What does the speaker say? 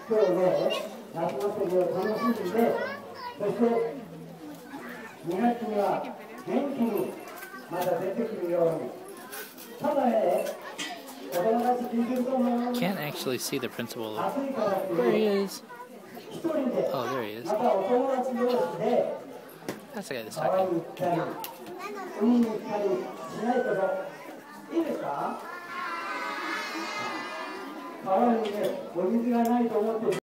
今日ね、夏祭りを楽しんで、そして2月には元気にまた出てくるように。ただね、子供たち聞いてると思う。 Can't actually see the principal. There he is. 一人で、 Oh, there he is. またお友達同士で That's the guy that's 川に talking. 行ったり、海に行ったりしないこと、いいですか？川にね、お水がないと思って